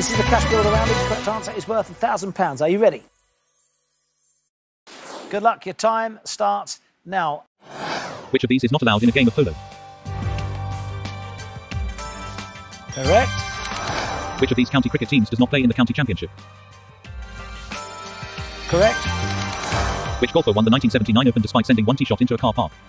This is the cash builder round. The correct answer is worth £1,000. Are you ready? Good luck. Your time starts now. Which of these is not allowed in a game of polo? Correct. Which of these county cricket teams does not play in the county championship? Correct. Which golfer won the 1979 Open despite sending one tee shot into a car park?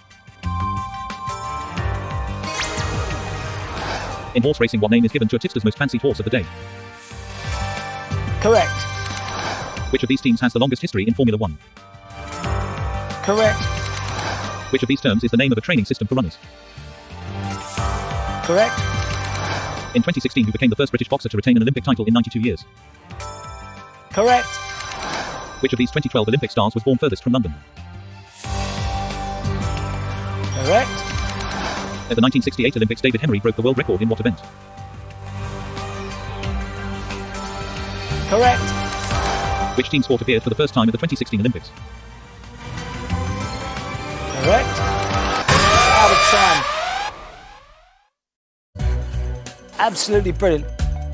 In horse racing, what name is given to a tipster's most fancied horse of the day? Correct. Which of these teams has the longest history in Formula One? Correct. Which of these terms is the name of a training system for runners? Correct. In 2016, who became the first British boxer to retain an Olympic title in 92 years? Correct. Which of these 2012 Olympic stars was born furthest from London? Correct. At the 1968 Olympics, David Hemery broke the world record in what event? Correct. Which team sport appeared for the first time at the 2016 Olympics? Correct. Out of time. Absolutely brilliant.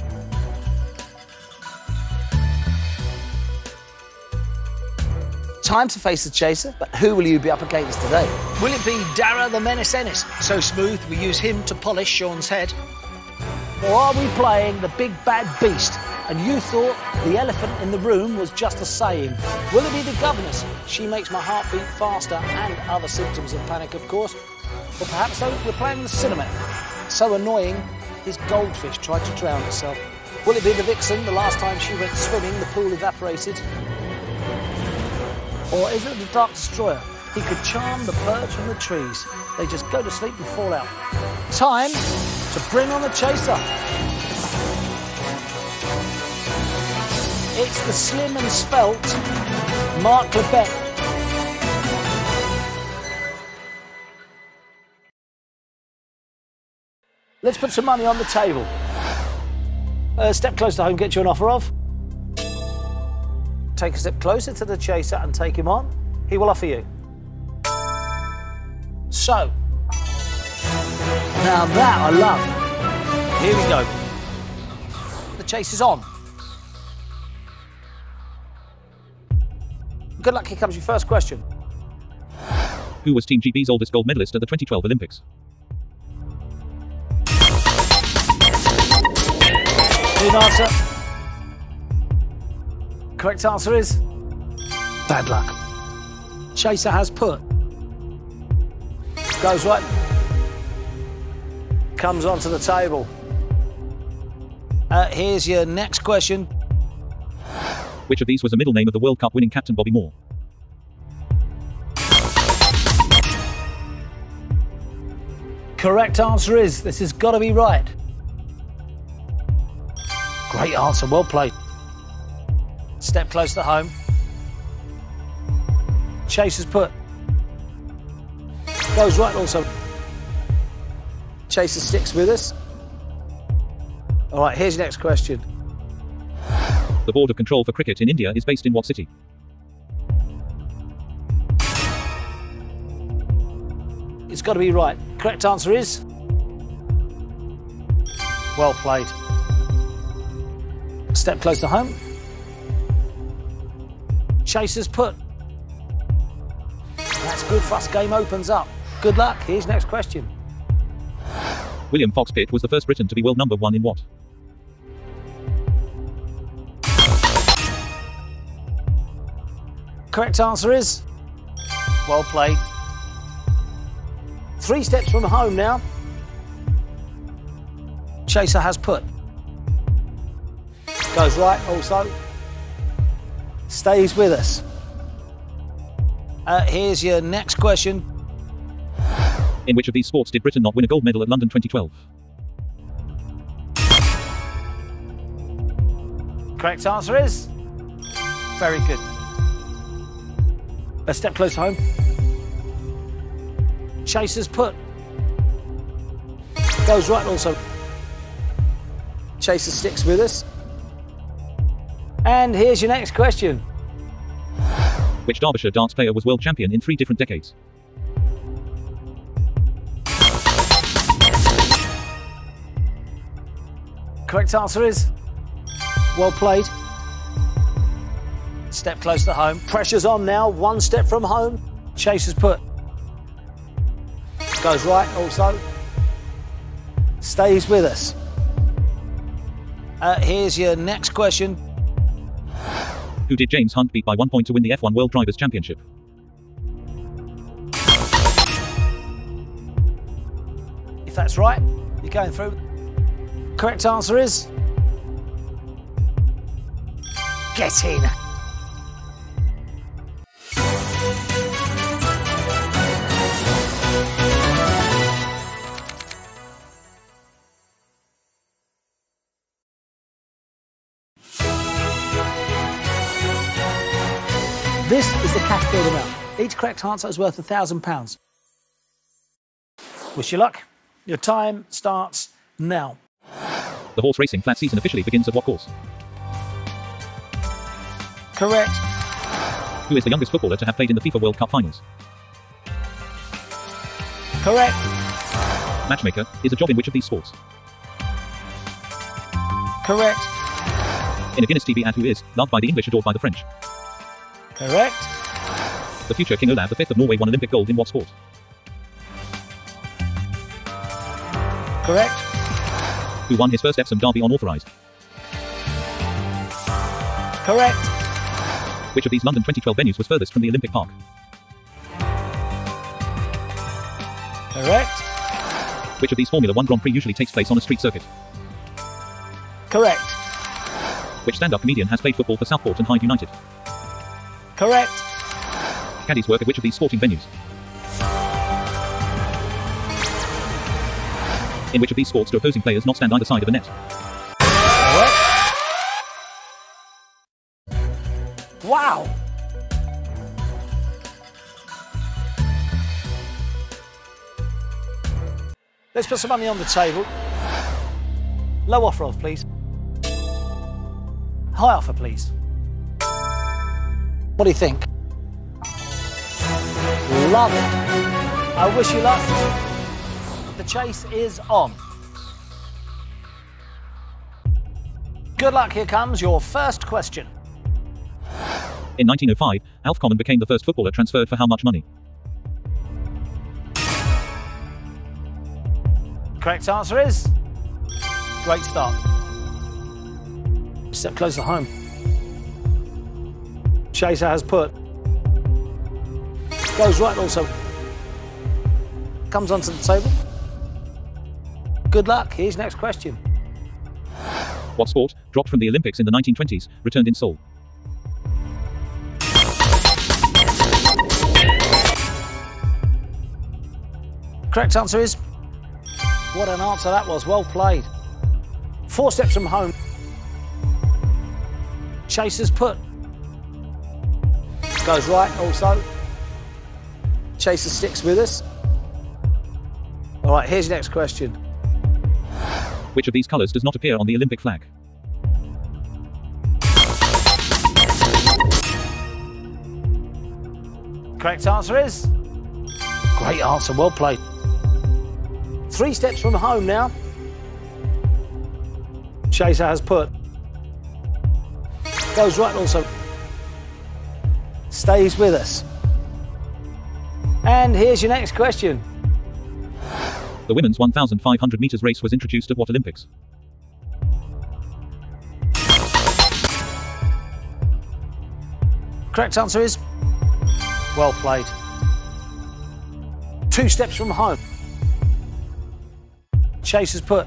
Time to face the chaser, but who will you be up against today? Will it be Dara the Menace Ennis? So smooth, we use him to polish Sean's head. Or are we playing the big bad beast, and you thought the elephant in the room was just a saying? Will it be the governess? She makes my heart beat faster, and other symptoms of panic, of course. Or perhaps, though, we're playing the cinnamon. So annoying, his goldfish tried to drown herself. Will it be the vixen? The last time she went swimming, the pool evaporated. Or is it the Dark Destroyer? He could charm the birds from the trees. They just go to sleep and fall out. Time to bring on the chaser. It's the slim and svelte Mark Lebec. Let's put some money on the table. Step close to home, get you an offer of. Take a step closer to the chaser and take him on. He will offer you. So, now that I love. Here we go. The chase is on. Good luck, here comes your first question. Who was Team GB's oldest gold medalist at the 2012 Olympics? Good answer. Correct answer is bad luck. Chaser has put. Goes right. Comes onto the table. Here's your next question. Which of these was a middle name of the World Cup winning captain Bobby Moore? Correct answer is, this has got to be right. Great answer, well played. Step close to home. Chaser's put. Goes right also. Chaser sticks with us. All right, here's your next question. The Board of Control for Cricket in India is based in what city? It's got to be right. Correct answer is well played. Step close to home. Chaser's put. That's good for us. Game opens up. Good luck. Here's next question. William Fox Pitt was the first Briton to be world number one in what? Correct answer is well played. 3 steps from home now. Chaser has put. Goes right also. Stays with us. Here's your next question. In which of these sports did Britain not win a gold medal at London 2012? Correct answer is very good. A step close home. Chaser's put. Goes right also. Chaser sticks with us. And here's your next question. Which Derbyshire darts player was world champion in 3 different decades? Correct answer is Well played. Step close to home. Pressure's on now. One step from home. Chaser's put. Goes right also. Stays with us. Here's your next question. Who did James Hunt beat by 1 point to win the F1 World Drivers' Championship? If that's right, you're going through. Correct answer is... Get in. This is the cash build amount. Each correct answer is worth £1,000. Wish you luck. Your time starts now. The horse racing flat season officially begins at what course? Correct. Who is the youngest footballer to have played in the FIFA World Cup finals? Correct. Matchmaker is a job in which of these sports? Correct. In a Guinness TV ad, who is loved by the English, adored by the French? Correct. The future King Olav V of Norway won Olympic gold in what sport? Correct. Who won his first Epsom Derby unauthorised? Correct. Which of these London 2012 venues was furthest from the Olympic Park? Correct. Which of these Formula 1 Grand Prix usually takes place on a street circuit? Correct. Which stand-up comedian has played football for Southport and Hyde United? Correct. Caddies work at which of these sporting venues? In which of these sports do opposing players not stand either side of a net? Correct. Wow. Let's put some money on the table. Low offer of, please. High offer, please. What do you think? Love it. I wish you luck. The chase is on. Good luck, here comes your first question. In 1905, Alf Common became the first footballer transferred for how much money? Correct answer is... Great start. Step closer home. Chaser has put. Goes right also. Comes onto the table. Good luck. Here's next question. What sport, dropped from the Olympics in the 1920s, returned in Seoul? Correct answer is... What an answer that was. Well played. 4 steps from home. Chaser's put. Goes right also. Chaser sticks with us. All right, here's your next question. Which of these colours does not appear on the Olympic flag? Correct answer is... Great answer, well played. 3 steps from home now. Chaser has put. Goes right also. Stays with us. And here's your next question. The women's 1,500 metres race was introduced at what Olympics? Correct answer is... Well played. 2 steps from home. Chaser's put.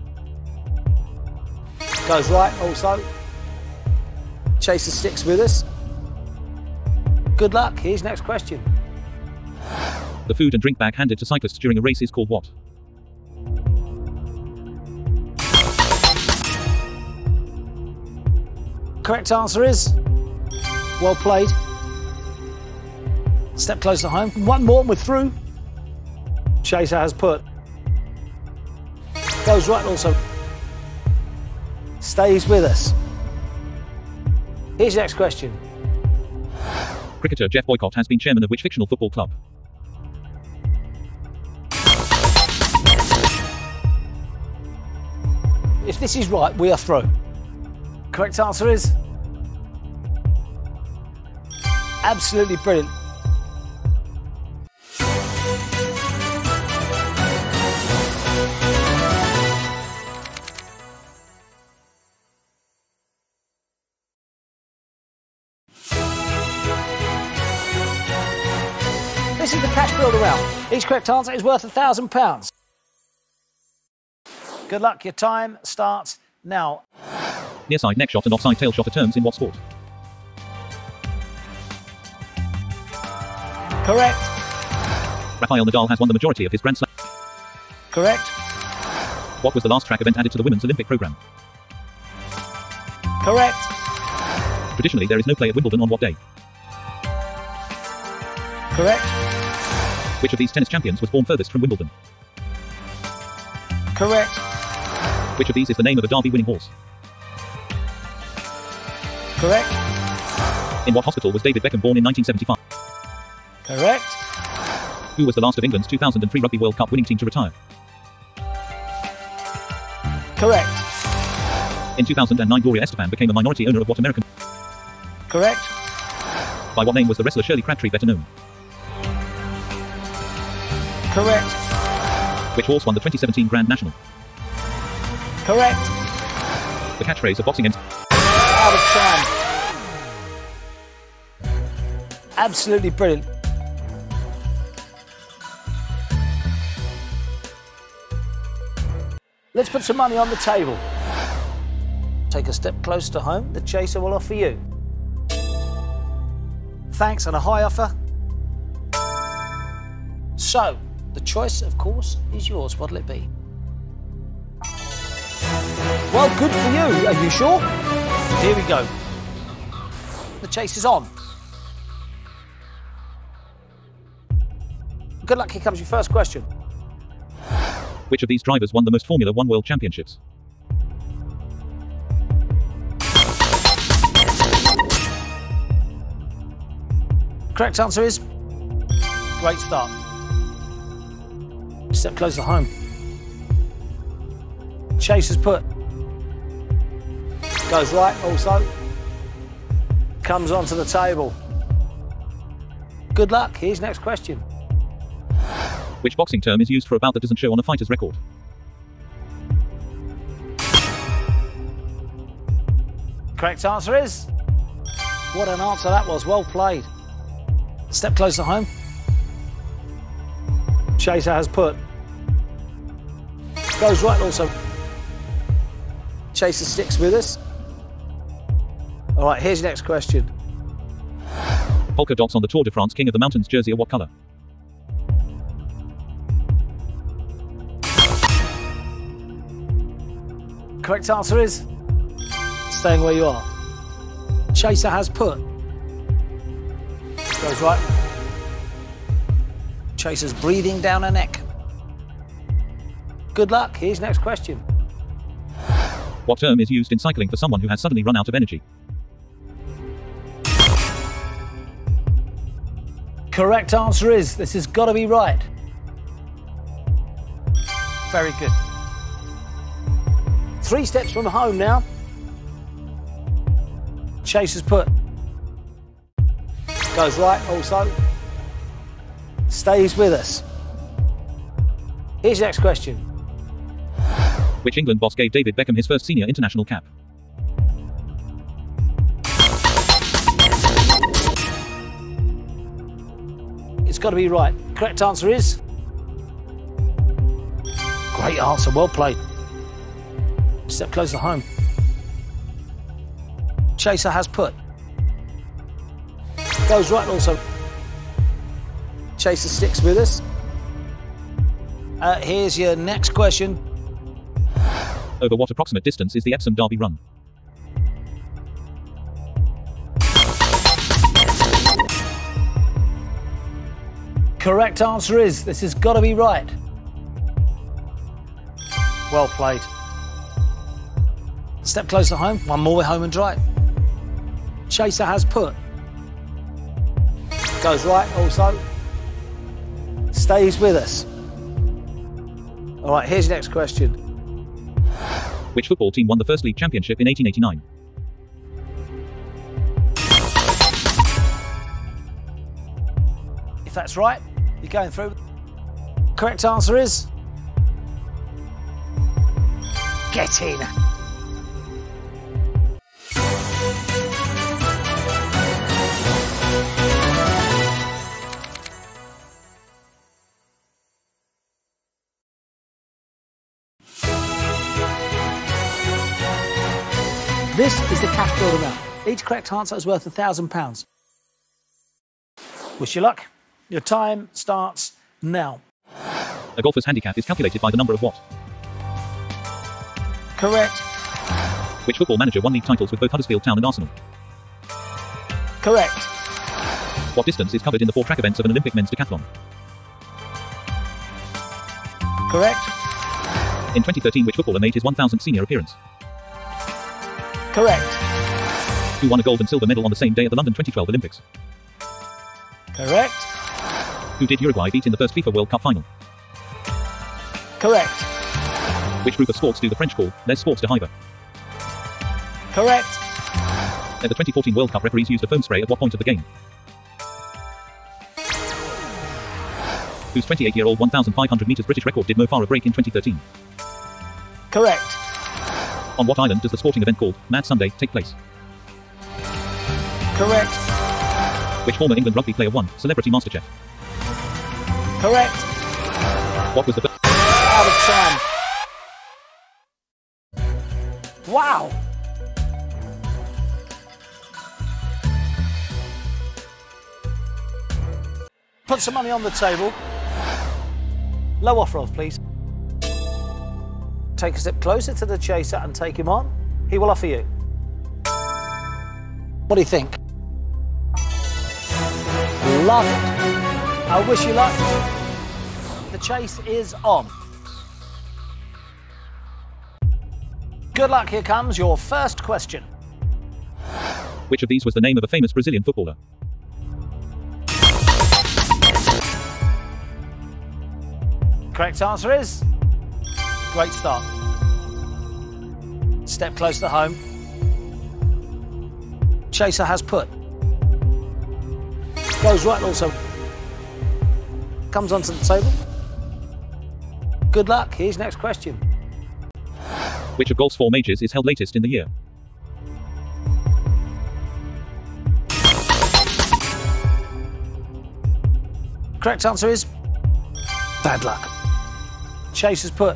Goes right also. Chaser sticks with us. Good luck. Here's next question. The food and drink bag handed to cyclists during a race is called what? Correct answer is... Well played. Step closer home. One more and we're through. Chaser has put. Goes right also. Stays with us. Here's your next question. Cricketer Jeff Boycott has been chairman of which fictional football club? If this is right, we are through. Correct answer is absolutely brilliant. This is the cash builder round. Each correct answer is worth £1,000. Good luck, your time starts now. Near side neck shot and offside tail shot are terms in what sport? Correct. Rafael Nadal has won the majority of his Grand Slam. Correct. What was the last track event added to the women's Olympic program? Correct. Traditionally, there is no play at Wimbledon on what day? Correct. Which of these tennis champions was born furthest from Wimbledon? Correct. Which of these is the name of a Derby winning horse? Correct. In what hospital was David Beckham born in 1975? Correct. Who was the last of England's 2003 Rugby World Cup winning team to retire? Correct. In 2009, Gloria Estefan became a minority owner of what American? Correct. By what name was the wrestler Shirley Crabtree better known? Correct. Which horse won the 2017 Grand National? Correct. The catchphrase of boxing ends. Out of time. Absolutely brilliant. Let's put some money on the table. Take a step closer to home, the chaser will offer you thanks and a high offer. So, the choice, of course, is yours. What'll it be? Well, good for you. Are you sure? Here we go. The chase is on. Good luck, here comes your first question. Which of these drivers won the most Formula One World Championships? Correct answer is great start. Step closer to home. Chaser's put. Goes right also. Comes onto the table. Good luck. Here's next question. Which boxing term is used for a bout that doesn't show on a fighter's record? Correct answer is... What an answer that was. Well played. Step closer to home. Chaser has put. Goes right also. Chaser sticks with us. All right, here's your next question. Polka dots on the Tour de France King of the Mountains jersey are what colour? Correct answer is... Staying where you are. Chaser has put. Goes right. Chaser's breathing down her neck. Good luck. Here's next question. What term is used in cycling for someone who has suddenly run out of energy? Correct answer is... This has got to be right. Very good. 3 steps from home now. Chaser's put. Goes right also. Stays with us. Here's your next question. Which England boss gave David Beckham his first senior international cap? It's got to be right. Correct answer is... Great answer, well played. Step closer to home. Chaser has put. Goes right also. Chaser sticks with us. Here's your next question. Over what approximate distance is the Epsom Derby run? Correct answer is... This has got to be right. Well played. Step closer to home. One more, we're home and dry. Chaser has put. Goes right also. Stays with us. All right, here's your next question. Which football team won the first league championship in 1889? If that's right, you're going through. Correct answer is... get in. This is the cash builder round. Each correct answer is worth £1,000. Wish you luck. Your time starts now. A golfer's handicap is calculated by the number of what? Correct. Which football manager won league titles with both Huddersfield Town and Arsenal? Correct. What distance is covered in the 4 track events of an Olympic men's decathlon? Correct. In 2013, which footballer made his 1000th senior appearance? Correct. Who won a gold and silver medal on the same day at the London 2012 Olympics? Correct. Who did Uruguay beat in the first FIFA World Cup final? Correct. Which group of sports do the French call Les Sports de Hiver? Correct. At the 2014 World Cup, referees used a foam spray at what point of the game? Whose 28-year-old 1,500 metres British record did Mo Farah break in 2013? Correct. On what island does the sporting event called Mad Sunday take place? Correct. Which former England rugby player won Celebrity MasterChef? Correct. What was the first... Out of time. Wow. Put some money on the table. Low offer of, please. Take a step closer to the chaser and take him on. He will offer you. What do you think? Love it. I wish you luck. The chase is on. Good luck, here comes your first question. Which of these was the name of a famous Brazilian footballer? Correct answer is... great start. Step close to home. Chaser has put. Goes right also. Comes onto the table. Good luck. Here's next question. Which of golf's 4 majors is held latest in the year? Correct answer is... bad luck. Chaser's put.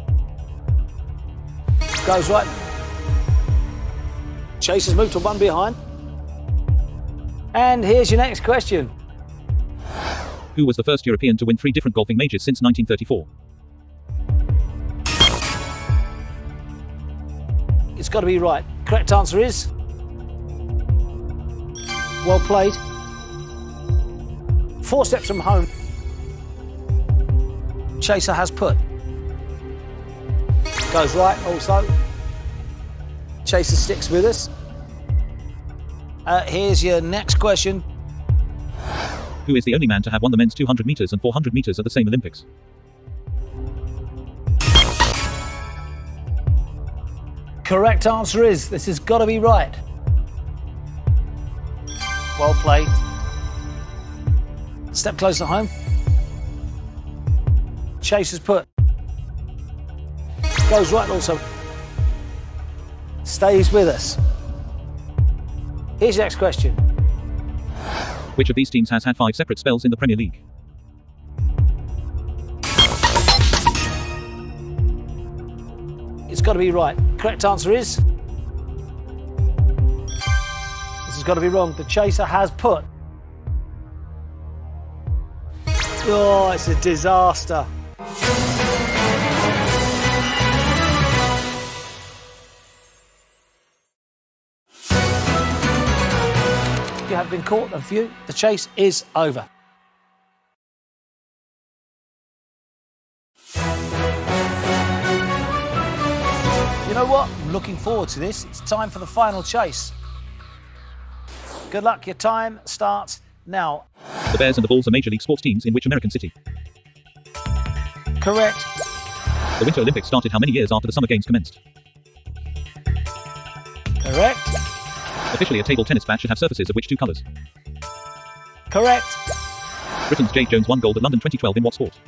Goes right. Chaser's moved to one behind. And here's your next question. Who was the first European to win 3 different golfing majors since 1934? It's got to be right. Correct answer is... well played. 4 steps from home. Chaser has put. Goes right also. Chaser sticks with us. Here's your next question. Who is the only man to have won the men's 200 metres and 400 metres at the same Olympics? Correct answer is... this has got to be right. Well played. Step closer home. Chaser's put. Goes right also. Stays with us. Here's your next question. Which of these teams has had 5 separate spells in the Premier League? It's got to be right. Correct answer is... this has got to be wrong. The Chaser has put. Oh, it's a disaster. You have been caught, and for you, the chase is over. You know what? I'm looking forward to this. It's time for the final chase. Good luck. Your time starts now. The Bears and the Bulls are major league sports teams in which American city? Correct. The Winter Olympics started how many years after the Summer Games commenced? Correct. Officially, a table tennis bat should have surfaces of which 2 colours? Correct. Britain's Jay Jones won gold at London 2012 in what sport?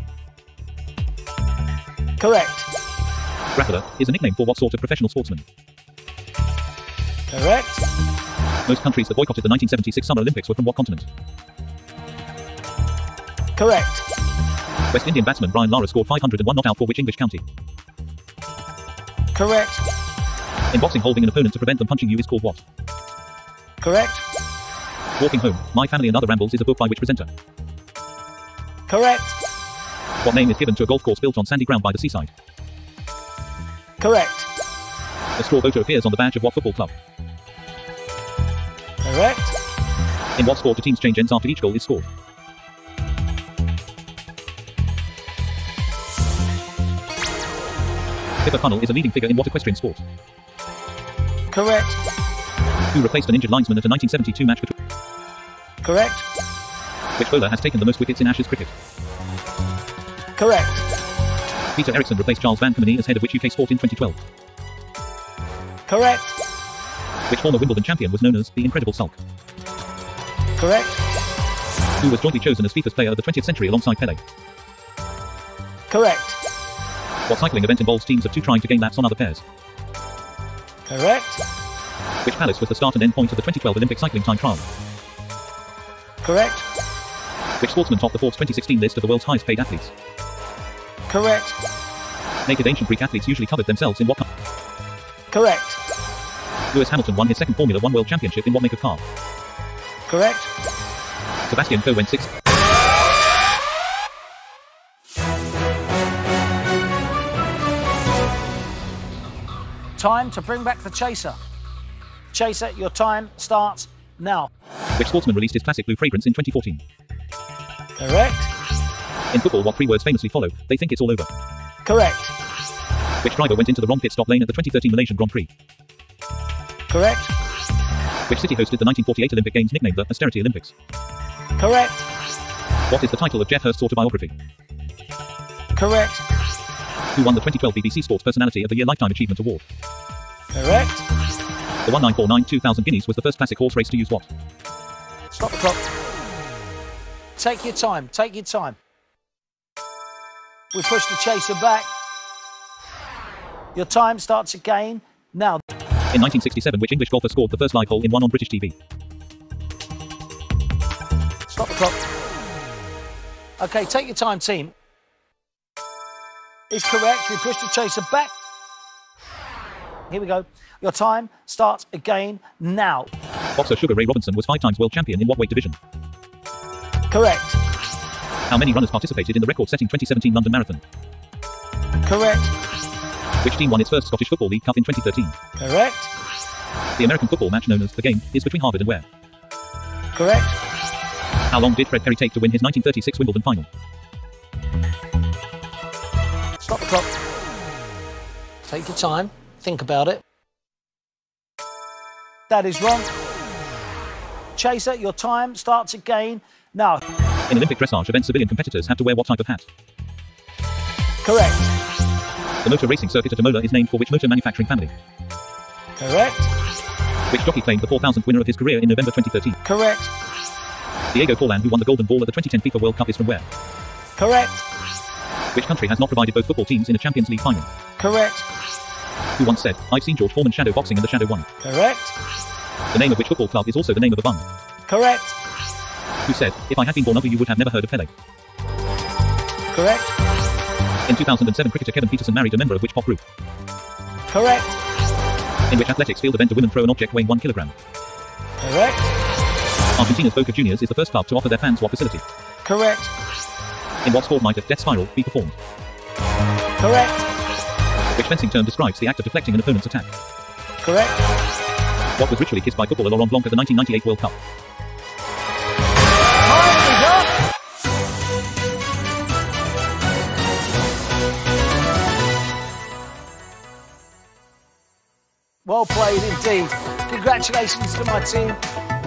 Correct. Grappler is a nickname for what sort of professional sportsman? Correct. Most countries that boycotted the 1976 Summer Olympics were from what continent? Correct. West Indian batsman Brian Lara scored 501 not out for which English county? Correct. In boxing, holding an opponent to prevent them punching you is called what? Correct. Walking Home, My Family and Other Rambles is a book by which presenter? Correct. What name is given to a golf course built on sandy ground by the seaside? Correct. A straw photo appears on the badge of what football club? Correct. In what sport do teams change ends after each goal is scored? Pippa Funnell is a leading figure in what equestrian sport? Correct. Who replaced an injured linesman at a 1972 match between? Correct. Which bowler has taken the most wickets in Ashes cricket? Correct. Peter Eriksson replaced Charles Van Kameny as head of which UK sport in 2012? Correct. Which former Wimbledon champion was known as the Incredible Sulk? Correct. Who was jointly chosen as FIFA's Player of the 20th Century alongside Pelé? Correct. What cycling event involves teams of two trying to gain laps on other pairs? Correct. Which palace was the start and end point of the 2012 Olympic cycling time trial? Correct. Which sportsman topped the Forbes 2016 list of the world's highest paid athletes? Correct. Naked ancient Greek athletes usually covered themselves in what color? Correct. Lewis Hamilton won his second Formula One World Championship in what make of car? Correct. Sebastian Coe went sixth. Time to bring back the chaser. Chaser, your time starts now. Which sportsman released his classic blue fragrance in 2014? Correct. In football, what three words famously follow? They think it's all over. Correct. Which driver went into the wrong pit stop lane at the 2013 Malaysian Grand Prix? Correct. Which city hosted the 1948 Olympic Games nicknamed the Austerity Olympics? Correct. What is the title of Jeff Hurst's autobiography? Correct. Who won the 2012 BBC Sports Personality of the Year Lifetime Achievement Award? Correct. The 1949-2000 Guineas was the first classic horse race to use what? Stop the clock. Take your time. Take your time. We push the chaser back. Your time starts again now. In 1967, which English golfer scored the first live hole in one on British TV? Stop the clock. Okay, take your time, team. Is correct. We push the chaser back. Here we go. Your time starts again now. Boxer Sugar Ray Robinson was 5 times world champion in what weight division? Correct. How many runners participated in the record-setting 2017 London Marathon? Correct. Which team won its first Scottish Football League Cup in 2013? Correct. The American football match known as The Game is between Harvard and where? Correct. How long did Fred Perry take to win his 1936 Wimbledon final? Stop the clock. Take your time. Think about it. That is wrong. Chaser, your time starts again now. In Olympic dressage events, civilian competitors have to wear what type of hat? Correct. The motor racing circuit at Imola is named for which motor manufacturing family? Correct. Which jockey claimed the 4,000th winner of his career in November 2013? Correct. Diego Forlan, who won the Golden Ball at the 2010 FIFA World Cup, is from where? Correct. Which country has not provided both football teams in a Champions League final? Correct. Who once said, "I've seen George Foreman's shadow boxing and the shadow won"? Correct. The name of which football club is also the name of a bun? Correct. Who said, "If I had been born of you would have never heard of Pele"? Correct. In 2007, cricketer Kevin Peterson married a member of which pop group? Correct. In which athletics field event do women throw an object weighing 1 kilogram? Correct. Argentina's Boca Juniors is the first club to offer their fans what facility? Correct. In what sport might a death spiral be performed? Correct. Which fencing term describes the act of deflecting an opponent's attack? Correct. What was ritually kissed by footballer Laurent Blanc at the 1998 World Cup? Time is up. Well played indeed. Congratulations to my team.